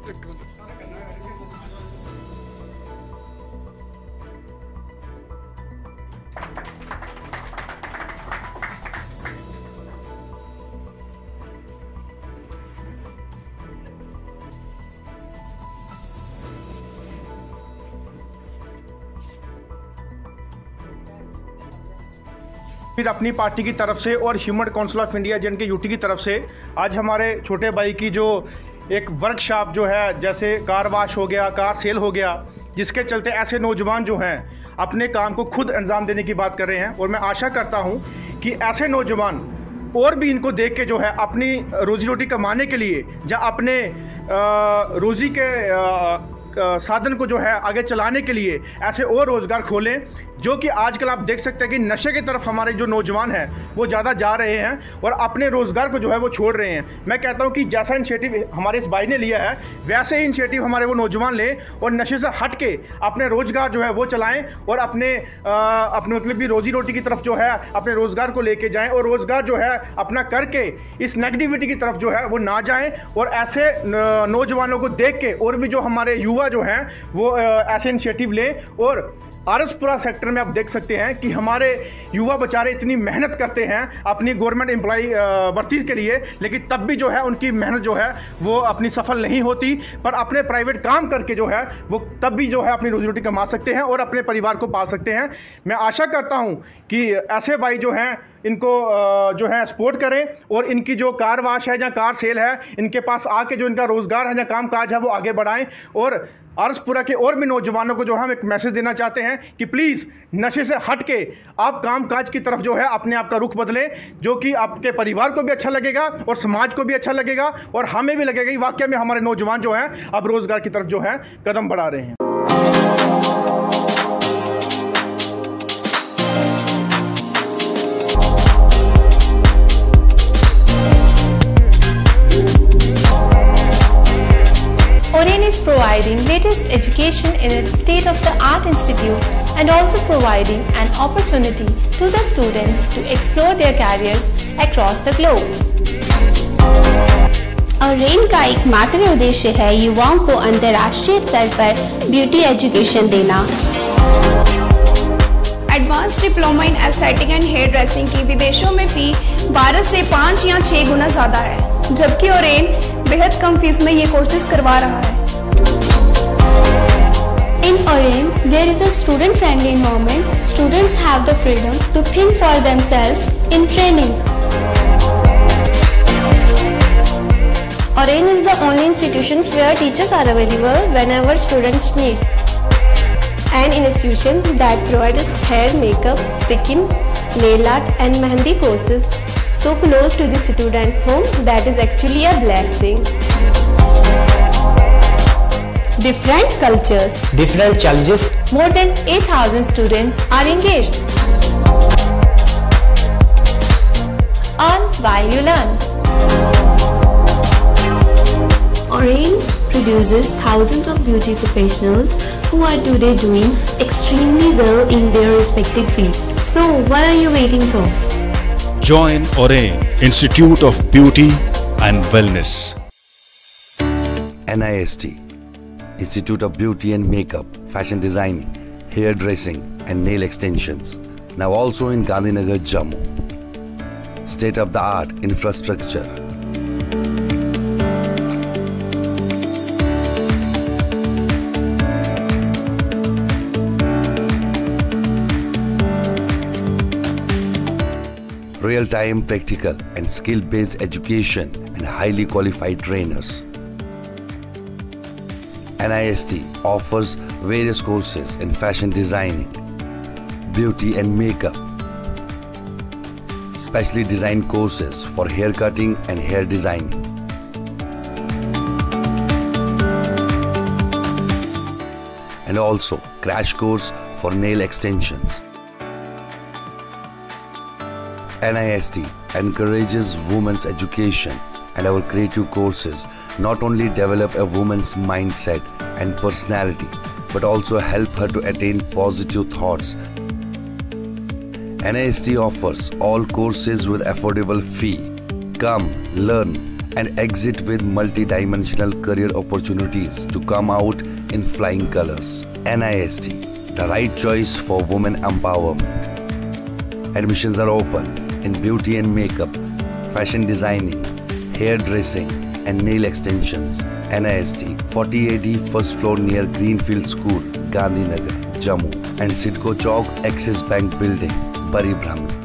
फिर अपनी पार्टी की तरफ से और ह्यूमन काउंसिल ऑफ इंडिया जन के यूटी की तरफ से आज हमारे छोटे भाई की जो एक वर्कशॉप जो है, जैसे कार वॉश हो गया, कार सेल हो गया, जिसके चलते ऐसे नौजवान जो हैं अपने काम को खुद अंजाम देने की बात कर रहे हैं। और मैं आशा करता हूं कि ऐसे नौजवान और भी इनको देख के जो है अपनी रोजी रोटी कमाने के लिए या अपने रोज़ी के साधन को जो है आगे चलाने के लिए ऐसे और रोज़गार खोलें, जो कि आजकल आप देख सकते हैं कि नशे की तरफ हमारे जो नौजवान हैं वो ज़्यादा जा रहे हैं और अपने रोज़गार को जो है वो छोड़ रहे हैं। मैं कहता हूं कि जैसा इनिशिएटिव हमारे इस भाई ने लिया है वैसे ही इनिशिएटिव हमारे वो नौजवान लें और नशे से हट के अपने रोज़गार जो है वो चलाएं और अपने मतलब कि रोजी रोटी की तरफ जो है अपने रोज़गार को लेके जाएँ और रोज़गार जो है अपना करके इस नेगेटिविटी की तरफ जो है वो ना जाएँ। और ऐसे नौजवानों को देख के और भी जो हमारे युवा जो हैं वो ऐसे इनिशिएटिव लें। और आरएसपुरा सेक्टर में आप देख सकते हैं कि हमारे युवा बेचारे इतनी मेहनत करते हैं अपनी गवर्नमेंट एम्प्लॉई भर्ती के लिए, लेकिन तब भी जो है उनकी मेहनत जो है वो अपनी सफल नहीं होती, पर अपने प्राइवेट काम करके जो है वो तब भी जो है अपनी रोजी रोटी कमा सकते हैं और अपने परिवार को पाल सकते हैं। मैं आशा करता हूं कि ऐसे भाई जो हैं इनको जो है सपोर्ट करें और इनकी जो कार वाश है या कार सेल है इनके पास आके जो इनका रोज़गार है या काम काज है वो आगे बढ़ाएं। और आरएसपुरा के और भी नौजवानों को जो हम एक मैसेज देना चाहते हैं कि प्लीज़ नशे से हट के आप काम काज की तरफ जो है अपने आप का रुख बदलें, जो कि आपके परिवार को भी अच्छा लगेगा और समाज को भी अच्छा लगेगा और हमें भी लगेगा कि वाकई में हमारे नौजवान जो हैं अब रोज़गार की तरफ जो है कदम बढ़ा रहे हैं। Oren is providing latest education in its state-of-the-art institute and also providing an opportunity to the students to explore their careers across the globe. Orane का एकमात्र उद्देश्य है युवाओं को अंतर्राष्ट्रीय स्तर पर ब्यूटी एजुकेशन देना। Advance diploma in aesthetic and hair dressing की विदेशों में फी 12 से 5 या 6 गुना ज़्यादा है, जबकि ओरेन बेहद कम फीस में ये कोर्सेज करवा रहा है। In Oren, there is a student-friendly environment. Students have the freedom to think for themselves in training. Oren is the only institution where teachers are available whenever students need. An institution that provides hair, makeup, skin, nail art and mehendi courses so close to the students' home that is actually a blessing. Different cultures, different challenges. More than 8,000 students are engaged. Earn while you learn. Oren produces thousands of beauty professionals who are today doing extremely well in their respective field. So what are you waiting for? Join Oren Institute of Beauty and Wellness. NIST, Institute of Beauty and Makeup, Fashion Designing, Hair Dressing and Nail Extensions. Now also in Gandhinagar, Jammu. State-of-the-art infrastructure. Real-time practical and skill-based education and highly qualified trainers. NIST offers various courses in fashion designing, beauty and makeup, specially designed courses for hair cutting and hair designing. And also crash course for nail extensions. NIST encourages women's education, and our creative courses not only develop a woman's mindset and personality but also help her to attain positive thoughts. NIST offers all courses with affordable fee. Come, learn and exit with multi-dimensional career opportunities to come out in flying colors. NIST, the right choice for women empowerment. Admissions are open in beauty and makeup, fashion designing, hairdressing and nail extensions. NIST, 40AD first floor near Greenfield School, Gandhinagar, Jammu, and Sidco Chowk, Axis Bank Building, Bari Brahmani.